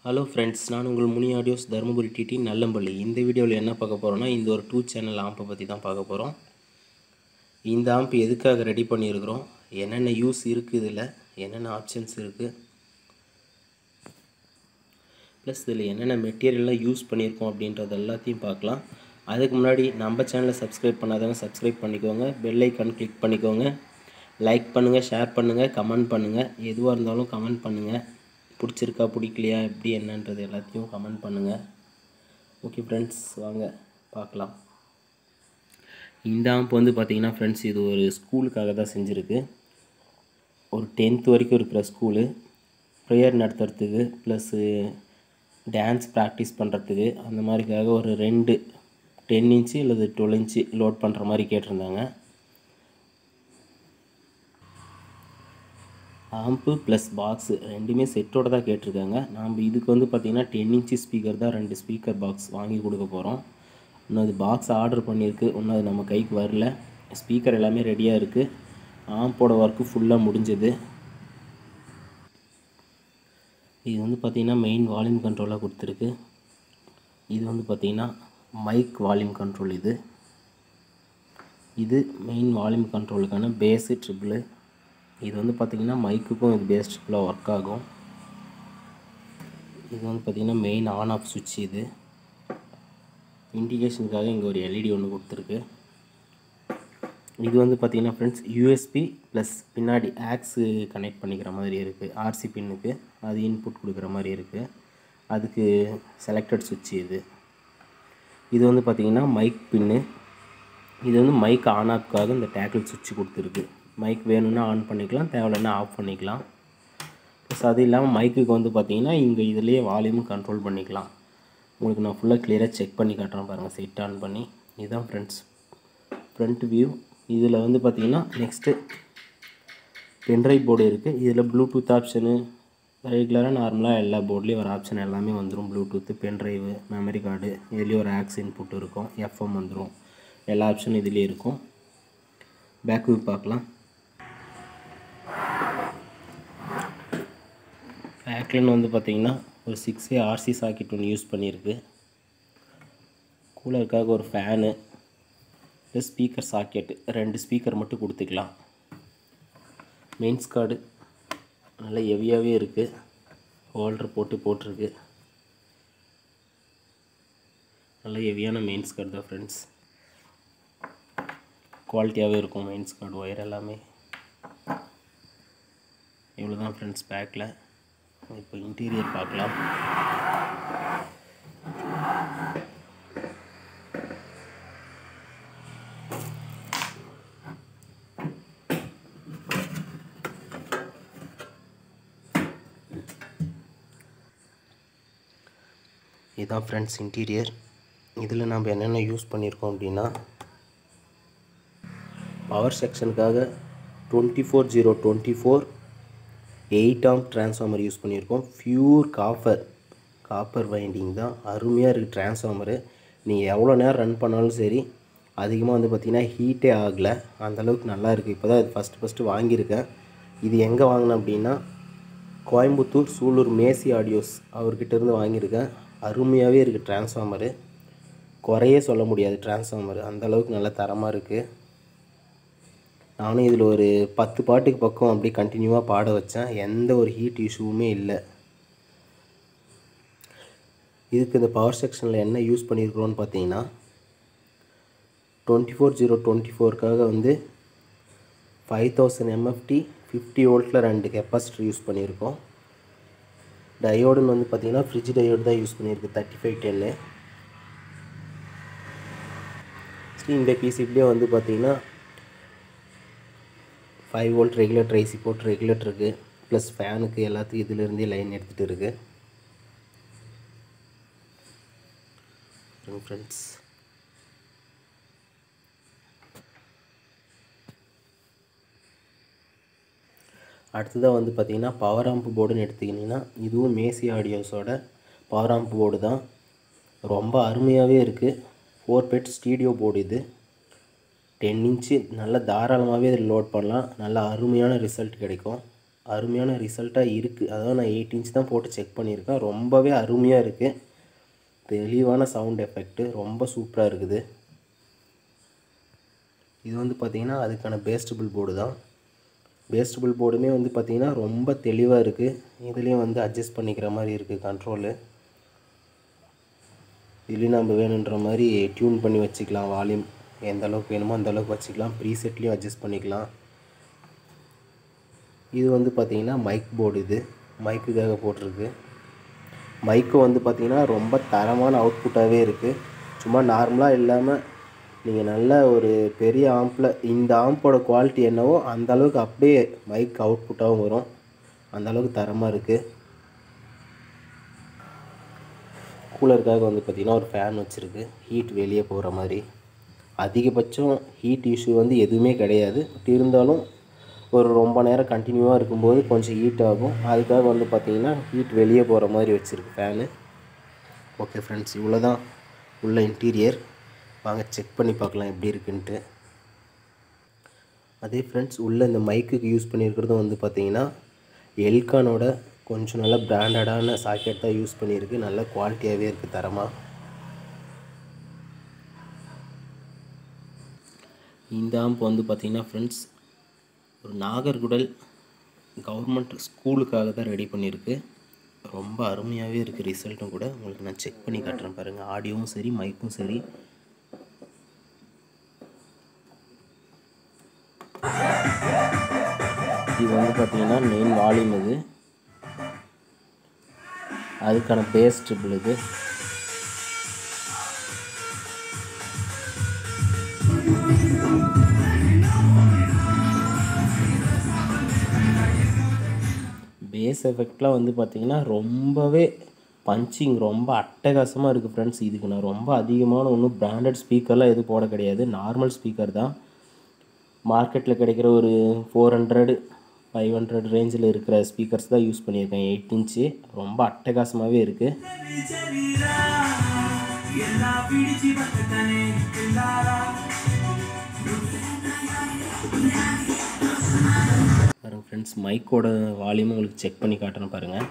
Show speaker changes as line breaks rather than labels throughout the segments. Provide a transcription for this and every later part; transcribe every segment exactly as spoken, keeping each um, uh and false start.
Hello friends, நான் உங்கள் Muni audios Dharmapuri DT நல்லம்பள்ளி. இந்த வீடியோவில் என்ன பார்க்க போகிறோன்னா, இந்த ஒரு டூ சேனல் ஆம்பை பற்றி தான் பார்க்க போகிறோம். இந்த ஆம்ப் எதுக்காக ரெடி பண்ணியிருக்கிறோம், என்னென்ன யூஸ் இருக்குது, இதில் என்னென்ன ஆப்ஷன்ஸ் இருக்குது, ப்ளஸ் இதில் என்னென்ன மெட்டீரியல்லாம் யூஸ் பண்ணியிருக்கோம் அப்படின்றது எல்லாத்தையும் பார்க்கலாம். அதுக்கு முன்னாடி நம்ம சேனலை சப்ஸ்கிரைப் பண்ணாதவங்க சப்ஸ்கிரைப் பண்ணிக்கோங்க, பெல் ஐக்கான் கிளிக் பண்ணிக்கோங்க, லைக் பண்ணுங்கள், ஷேர் பண்ணுங்கள், கமெண்ட் பண்ணுங்கள். எதுவாக இருந்தாலும் கமெண்ட் பண்ணுங்கள். பிடிச்சிருக்கா பிடிக்கலையா எப்படி என்னன்றது எல்லாத்தையும் கமெண்ட் பண்ணுங்கள். ஓகே ஃப்ரெண்ட்ஸ், வாங்க பார்க்கலாம். இந்த ஆம்ப் வந்து பார்த்திங்கன்னா ஃப்ரெண்ட்ஸ், இது ஒரு ஸ்கூலுக்காக தான் செஞ்சுருக்கு. ஒரு டென்த் வரைக்கும் இருக்கிற ஸ்கூலு ப்ரேயர் நடத்துறதுக்கு ப்ளஸ்ஸு டான்ஸ் ப்ராக்டிஸ் பண்ணுறதுக்கு அந்த மாதிரிக்காக ஒரு ரெண்டு டென் இன்ச்சு அல்லது டுவெல் இன்ச்சு லோட் பண்ணுற மாதிரி கேட்டிருந்தாங்க. ஆம்பு ப்ளஸ் பாக்ஸு ரெண்டுமே செட்டோடு தான் கேட்டிருக்காங்க. நாம் இதுக்கு வந்து பார்த்திங்கன்னா டென் இன்ச்சு ஸ்பீக்கர் தான், ரெண்டு ஸ்பீக்கர் பாக்ஸ் வாங்கி கொடுக்க போகிறோம். இன்னும் அது பாக்ஸ் ஆர்டர் பண்ணியிருக்கு, இன்னும் அது நம்ம கைக்கு வரல. ஸ்பீக்கர் எல்லாமே ரெடியாக இருக்குது. ஆம்போட ஒர்க்கு ஃபுல்லாக முடிஞ்சது. இது வந்து பார்த்திங்கன்னா மெயின் வால்யூம் கண்ட்ரோலாக கொடுத்துருக்கு. இது வந்து பார்த்திங்கன்னா மைக் வால்யூம் கண்ட்ரோல். இது இது மெயின் வால்யூம் கண்ட்ரோலுக்கான பேஸு ட்ரிபிள். இது வந்து பார்த்திங்கன்னா மைக்குக்கும் இது பேஸ் ட்ரிபிளாக ஒர்க் ஆகும். இது வந்து பார்த்திங்கன்னா மெயின் ஆன் ஆஃப் சுவிட்ச். இது இண்டிகேஷனுக்காக இங்கே ஒரு எல்இடி ஒன்று கொடுத்துருக்கு. இது வந்து பார்த்திங்கன்னா ஃப்ரெண்ட்ஸ் யூஎஸ்பி ப்ளஸ் பின்னாடி ஆக்ஸு கனெக்ட் பண்ணிக்கிற மாதிரி இருக்குது. ஆர்சி பின்னுக்கு அது இன்புட் கொடுக்குற மாதிரி இருக்குது. அதுக்கு செலக்டட் சுவிட்ச். இது இது வந்து பார்த்திங்கன்னா மைக் பின்னு. இது வந்து மைக் ஆன் ஆஃப்காக இந்த டேக்கிள் சுவிட்ச் கொடுத்துருக்கு. மைக் வேணும்னா ஆன் பண்ணிக்கலாம், தேவையில்லைன்னா ஆஃப் பண்ணிக்கலாம். ப்ளஸ் அது இல்லாமல் மைக்குக்கு வந்து பார்த்திங்கன்னா இங்கே இதுலேயே வால்யூமும் கண்ட்ரோல் பண்ணிக்கலாம். உங்களுக்கு நான் ஃபுல்லாக கிளியராக செக் பண்ணி காட்டுறேன் பாருங்கள், செட் ஆன் பண்ணி. இதுதான் ஃப்ரெண்ட்ஸ் ஃப்ரண்ட் வியூ. இதில் வந்து பார்த்திங்கன்னா நெக்ஸ்ட்டு பென்ட்ரைவ் போர்டு இருக்குது. இதில் ப்ளூடூத் ஆப்ஷனு ரெகுலராக நார்மலாக எல்லா போர்ட்லேயும் ஒரு ஆப்ஷன் எல்லாமே வந்துடும். ப்ளூடூத்து, பென்ட்ரைவு, மெமரி கார்டு, இதுலேயும் ஒரு ஆக்ஸ் இன்புட் இருக்கும், எஃப்எம் வந்துடும். எல்லா ஆப்ஷனும் இதுலேயே இருக்கும். பேக் வியூ பார்க்கலாம். பேக்லைன் வந்து பார்த்திங்கன்னா ஒரு சிக்ஸ் ஏ ஆர்சி சாக்கெட் ஒன்று யூஸ் பண்ணியிருக்கு. கூலருக்காக ஒரு ஃபேனு, ப்ளஸ் ஸ்பீக்கர் சாக்கெட்டு, ரெண்டு ஸ்பீக்கர் மட்டும் கொடுத்துக்கலாம். மெயின்ஸ் கார்டு நல்லா ஹெவியாகவே இருக்குது, ஹோல்டர் போட்டு போட்டிருக்கு. நல்ல ஹெவியான மெயின்ஸ் கார்டு தான் ஃப்ரெண்ட்ஸ், குவாலிட்டியாகவே இருக்கும் மெயின்ஸ் கார்டு ஒயர் எல்லாமே. இவ்வளோ தான் ஃப்ரெண்ட்ஸ் பேக்கில். இப்போ இன்டீரியர் பார்க்கலாம். இதுதான் ஃப்ரெண்ட்ஸ் இன்டீரியர். இதில் நம்ம என்னென்ன யூஸ் பண்ணியிருக்கோம் அப்படின்னா, பவர் செக்ஷனுக்காக twenty four zero twenty four eight amp transformer use பண்ணியிருக்கோம். ப்யூர் காப்பர் காப்பர் வைண்டிங் தான், அருமையாக இருக்குது டிரான்ஸ்ஃபார்மரு. நீங்கள் எவ்வளோ நேரம் ரன் பண்ணாலும் சரி, அதிகமாக வந்து பார்த்திங்கன்னா ஹீட்டே ஆகலை, அந்தளவுக்கு நல்லா இருக்குது. இப்போ தான் இது ஃபஸ்ட்டு ஃபஸ்ட்டு வாங்கியிருக்கேன். இது எங்கே வாங்கினேன் அப்படின்னா, கோயம்புத்தூர் சூலூர் மேசி ஆடியோஸ் அவர்கிட்ட இருந்து வாங்கியிருக்கேன். அருமையாகவே இருக்குது டிரான்ஸ்ஃபார்மரு, குறையே சொல்ல முடியாது டிரான்ஸ்ஃபார்மரு, அந்தளவுக்கு நல்ல தரமாக இருக்குது. நானும் இதில் ஒரு பத்து பாட்டுக்கு பக்கம் அப்படி கண்டினியூவாக பாட வச்சேன், எந்த ஒரு ஹீட் இஷ்யூவுமே இல்லை. இதுக்கு இந்த பவர் செக்ஷனில் என்ன யூஸ் பண்ணியிருக்கிறோன்னு பார்த்தீங்கன்னா, டுவெண்ட்டி ஃபோர் ஜீரோ டுவெண்ட்டி ஃபோருக்காக வந்து ஃபைவ் தௌசண்ட் எம்எஃப்டி ஃபிஃப்டி வோல்ட்டில் ரெண்டு கெப்பாசிட்டர் யூஸ் பண்ணியிருக்கோம். டயோடுன்னு வந்து பார்த்திங்கன்னா ஃப்ரிட்ஜ் டயோடு தான் யூஸ் பண்ணியிருக்கு, தேர்ட்டி ஃபைவ் டென்னு. இந்த பிசிபிலே வந்து பார்த்திங்கன்னா ஃபைவ் வோல்ட் ரெகுலேட்டர் ஐசி போட்டு ரெகுலேட்டருக்கு ப்ளஸ் ஃபேனுக்கு எல்லாத்துக்கும் இதிலேருந்தே லைன் எடுத்துகிட்டு இருக்குது ஃப்ரெண்ட்ஸ். அடுத்ததாக வந்து பார்த்திங்கன்னா பவர் ஆம்ப் போர்டுன்னு எடுத்துக்கிட்டிங்கன்னா, இதுவும் மேசி ஆடியோஸோட பவர் ஆம்ப் போர்டு தான். ரொம்ப அருமையாகவே இருக்குது. ஃபோர் பெட் ஸ்டீடியோ போர்டு. இது டென் இன்ச்சு நல்ல தாராளமாகவே இதில் லோட் பண்ணலாம், நல்ல அருமையான ரிசல்ட் கிடைக்கும். அருமையான ரிசல்ட்டாக இருக்குது. அதான் நான் எயிட் இன்ச் தான் போட்டு செக் பண்ணியிருக்கேன். ரொம்பவே அருமையாக இருக்குது. தெளிவான சவுண்ட் எஃபெக்ட்டு ரொம்ப சூப்பராக இருக்குது. இது வந்து பார்த்திங்கன்னா அதுக்கான பேஸ்டபிள் போர்டு தான். பேஸ்டபிள் போர்டுமே வந்து பார்த்திங்கன்னா ரொம்ப தெளிவாக இருக்குது. இதுலேயும் வந்து அட்ஜஸ்ட் பண்ணிக்கிற மாதிரி இருக்குது கண்ட்ரோலு. இதுலேயும் நம்ம வேணுன்ற மாதிரி டியூன் பண்ணி வச்சுக்கலாம். வால்யூம் எந்த அளவுக்கு வேணுமோ அந்த அளவுக்கு வச்சுக்கலாம். ப்ரீசெட்லேயும் அட்ஜஸ்ட் பண்ணிக்கலாம். இது வந்து பார்த்திங்கன்னா மைக் போர்டு. இது மைக்குக்காக போட்டிருக்கு. மைக்கும் வந்து பார்த்திங்கன்னா ரொம்ப தரமான அவுட்புட்டாகவே இருக்குது. சும்மா நார்மலாக இல்லாமல் நீங்கள் நல்ல ஒரு பெரிய ஆம்பில் இந்த ஆம்போட குவாலிட்டி என்னவோ அந்த அளவுக்கு அப்படியே மைக் அவுட்புட்டாகவும் வரும். அந்த அளவுக்கு தரமாக இருக்குது. கூலருக்காக வந்து பார்த்திங்கன்னா ஒரு ஃபேன் வச்சுருக்கு. ஹீட் வெளியே போகிற மாதிரி. அதிகபட்சம் ஹீட் இஷ்யூ வந்து எதுவுமே கிடையாது. பட் இருந்தாலும் ஒரு ரொம்ப நேரம் கண்டினியூவாக இருக்கும்போது கொஞ்சம் ஹீட் ஆகும். அதுக்காக வந்து பார்த்திங்கன்னா ஹீட் வெளியே போகிற மாதிரி வச்சுருக்கு ஃபேனு. ஓகே ஃப்ரெண்ட்ஸ், இவ்வளோ தான் உள்ள இன்டீரியர். வாங்க செக் பண்ணி பார்க்கலாம் எப்படி இருக்குன்ட்டு. அதே ஃப்ரெண்ட்ஸ், உள்ளே இந்த மைக்குக்கு யூஸ் பண்ணியிருக்கிறதும் வந்து பார்த்திங்கன்னா எல்கானோட கொஞ்சம் நல்ல பிராண்டடான சாக்கெட் தான் யூஸ் பண்ணியிருக்கு. நல்ல குவாலிட்டியாகவே இருக்குது, தரமாக. இந்த ஆம்ப் வந்து பார்த்திங்கன்னா ஃப்ரெண்ட்ஸ் ஒரு நாகர்குடல் கவர்மெண்ட் ஸ்கூலுக்காக தான் ரெடி பண்ணியிருக்கு. ரொம்ப அருமையாகவே இருக்குது ரிசல்ட்டும் கூட. உங்களுக்கு நான் செக் பண்ணி காட்டுறேன் பாருங்கள். ஆடியோவும் சரி மைக்கும் சரி. இது வந்து பார்த்திங்கன்னா மெயின் வால்யூம். இது அதுக்கான பேஸ் ட்ரிபிள். இது பேஸ் எஃபெக்ட்லாம் வந்து பார்த்திங்கன்னா ரொம்பவே பஞ்சிங் ரொம்ப அட்டகாசமாக இருக்குது ஃப்ரெண்ட்ஸ். இதுக்கு நான் ரொம்ப அதிகமான ஒன்றும் பிராண்டட் ஸ்பீக்கர்லாம் எதுவும் போட கிடையாது. நார்மல் ஸ்பீக்கர் தான். மார்க்கெட்டில் கிடைக்கிற ஒரு ஃபோர் ஹண்ட்ரட் ஃபைவ் ஹண்ட்ரட் ரேஞ்சில் இருக்கிற ஸ்பீக்கர்ஸ் தான் யூஸ் பண்ணியிருக்கேன். எயிட் இன்ச்சு ரொம்ப அட்டகாசமாகவே இருக்குது. பாருங்கள் ஃப்ரெண்ட்ஸ், மைக்கோட வால்யூம் உங்களுக்கு செக் பண்ணி காட்டுறேன் பாருங்கள்.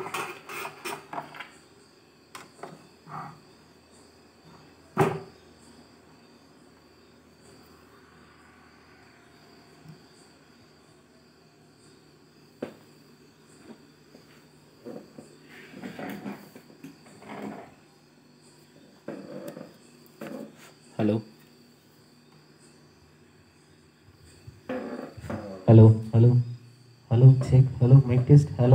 Hello hello hello hello check. Hello mic test. Hello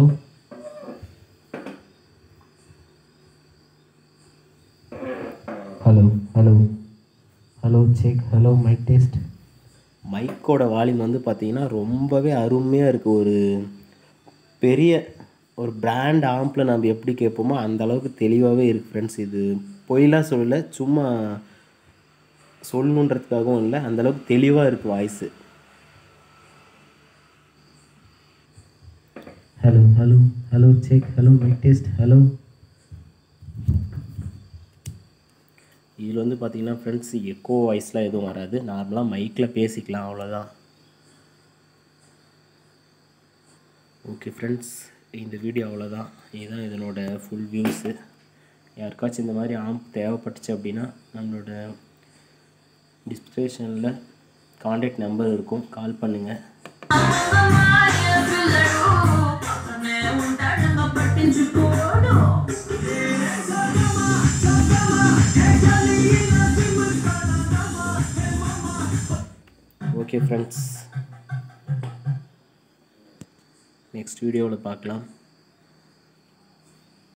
hello hello hello check. Hello mic test. மைக்கோட வால்யூம் வந்து பார்த்திங்கன்னா ரொம்பவே அருமையாக இருக்குது. ஒரு பெரிய ஒரு பிராண்ட் ஆம்பில் நம்ம எப்படி கேட்போமோ அந்த அளவுக்கு தெளிவாகவே இருக்குது ஃப்ரெண்ட்ஸ். இது பொய்லாம் சொல்லலை, சும்மா சொல்லணுன்றதுக்காகவும் இல்லை. அந்தளவுக்கு தெளிவாக இருக்குது voice. Hello hello hello check. Hello mic test. Hello. இதில் வந்து பார்த்திங்கன்னா ஃப்ரெண்ட்ஸ் எக்கோ வாய்ஸ்லாம் எதுவும் வராது. நார்மலாக மைக்கில் பேசிக்கலாம், அவ்வளோதான். ஓகே ஃப்ரெண்ட்ஸ், இந்த வீடியோ அவ்வளோதான். இதுதான் இதனோட ஃபுல் வியூஸு. யாருக்காச்சும் இந்த மாதிரி ஆம்ப் தேவைப்பட்டுச்சு அப்படின்னா நம்மளோட டிஸ்கிரிப்ஷனில் கான்டாக்ட் நம்பர் இருக்கும், கால் பண்ணுங்கள். ஓகே ஃப்ரெண்ட்ஸ், நெக்ஸ்ட் வீடியோவில் பார்க்கலாம்.